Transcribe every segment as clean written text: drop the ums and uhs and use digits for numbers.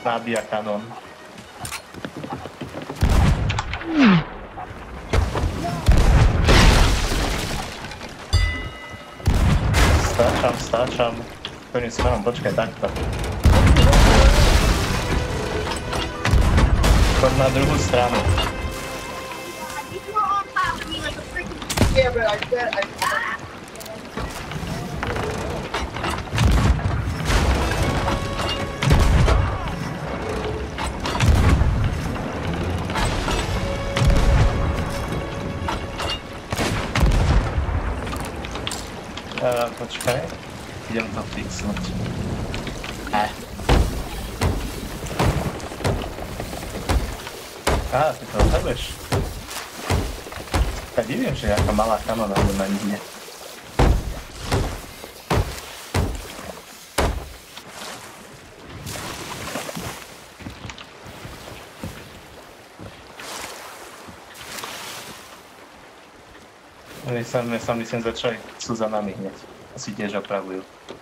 Nabíja kanon. Stáčam. Ktorým smerom, počkaj, takto. Poď na druhú stranu. Yeah, but I said počkaj. Idem to fixnúť. Ty to odhľaduješ? Ja divím, že jaká malá kanona bude na nikde. My sa myslím začali, sú za nami hneď. Asi tiež opravujú.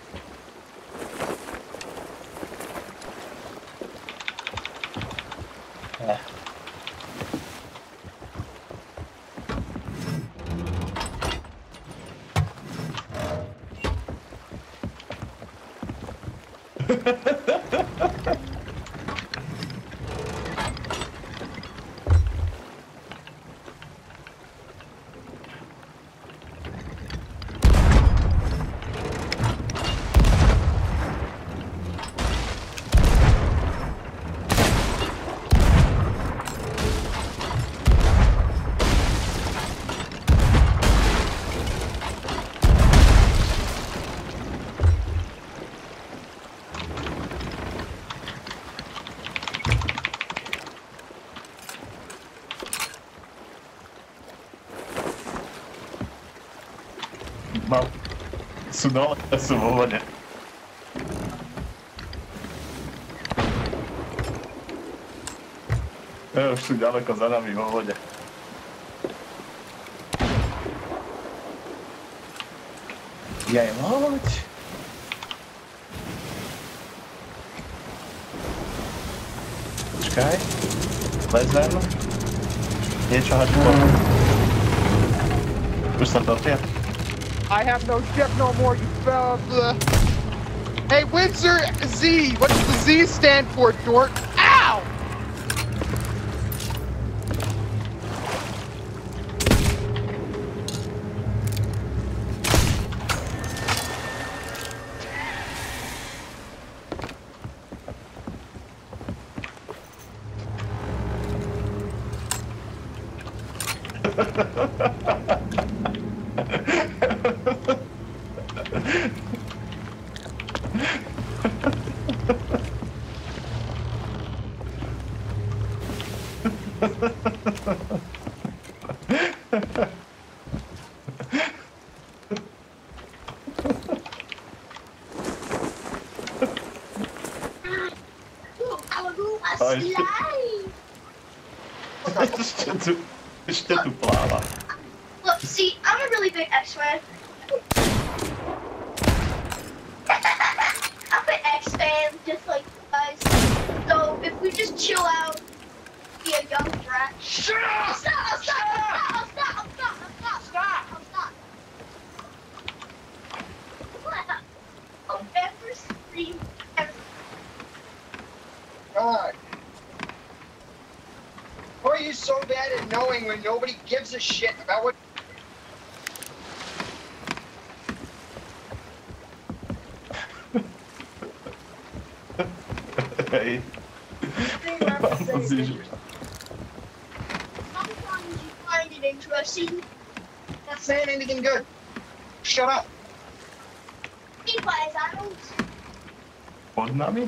Sú dole, sú vo vode. Už sú ďaleko za nami vo vode. Jaj, loď. Počkaj. Lezem. Niečo hačko. Už sa topia. I have no ship no more, you fell. Hey, Windsor Z. What does the Z stand for, dork? Ow! Ešte tu pláva. Look, see, I'm a really big X-fan. I'm an X-fan, just like you guys. So if we just chill out, be a young brat. Shut up! Stop! I'll never scream ever. God. Why are you so bad at knowing when nobody gives a shit about what? Hey. Sometimes you find it interesting. Not saying anything good. Shut up. Anyways, I don't. Pod nami?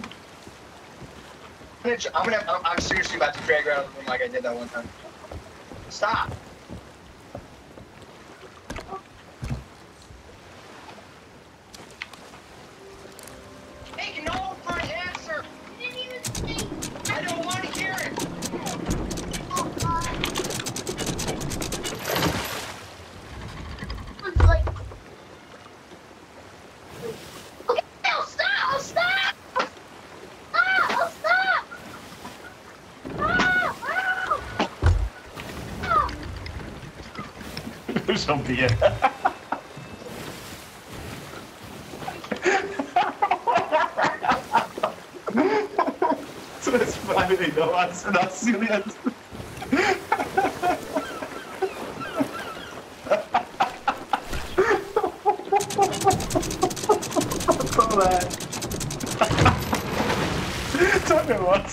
I'm seriously about to drag her out of the room like I did that one time. Stop. Make no for an answer. You didn't even think. I don't want to hear it. Oh, God. It's like. Okay, stop! čo bije. Sme spravili domáce násilie. Tohle. To je moc.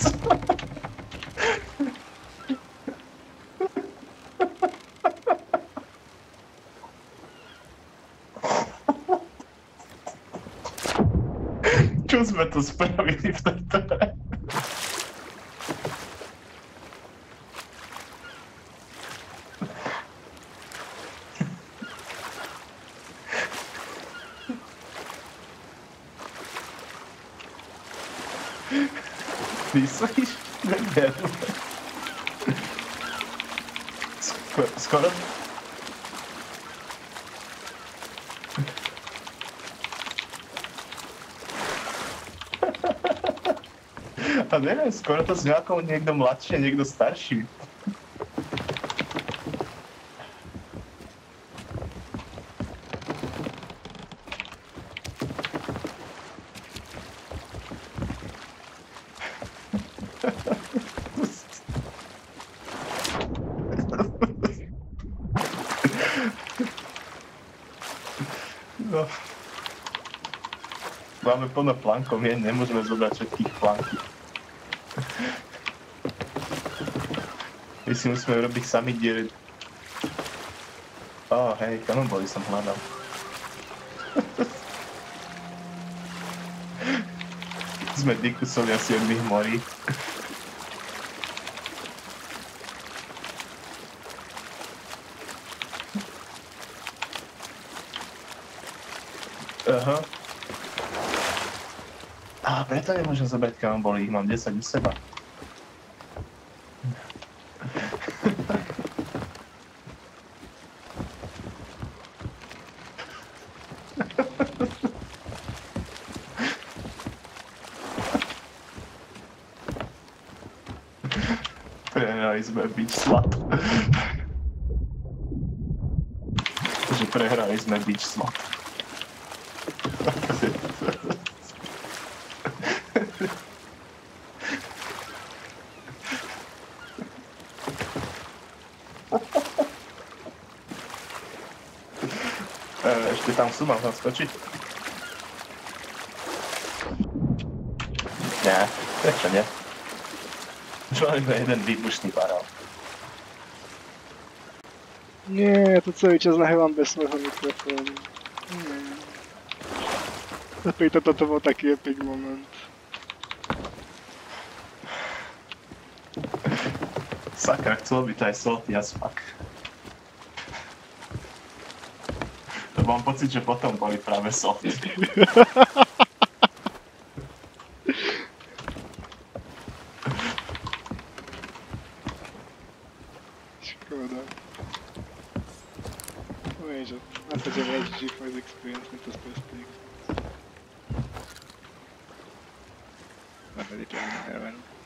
Čo sme to spravili v tejto hre? Myslíš? Neviem. Skoro? A neviem, skoro to s nejakou niekto mladší a niekto starší. No. Máme plno plankov, nemôžeme zobrať všetkých planky. My si musíme robiť sami diery. Hej, kanonboly som hľadal. Sme dikusovia 7 morí. Aha. Preto nemôžem zobrať kanonboly, ich mám 10 u seba. Prehrali sme bič slap. Takže prehrali sme bič slap. Ešte tam sú, mám tam skočiť? Nie, prečo nie? Už mám iba jeden výbušný barál. Nie, ja to celý čas nahrávám bez svojho mikrofónu. Toto bol taký epic moment. Sakra, chcelo by to aj salty as fuck. To mám pocit, že potom boli práve salty. Škoda. Vieš, na to, že vieš GeForce Experience, mi to spustí. Na to je to nahrávané.